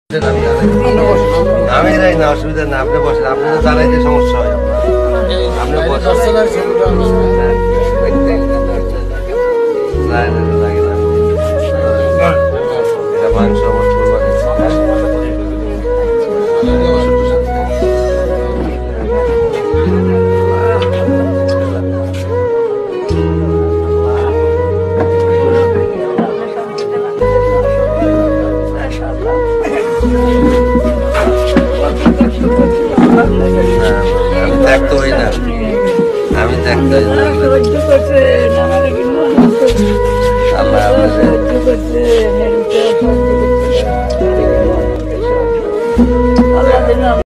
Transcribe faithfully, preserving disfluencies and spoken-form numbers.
আমি যাই না, অসুবিধা না, আপনি বসেন। আপনি তো জানাই যে সমস্যা হয় আপনার, আপনি বসেন। এটা মাংস আমার কুরবানি। আমি দেখতে হই না, আমি দেখতে হই না। আল্লাহ আপনাদের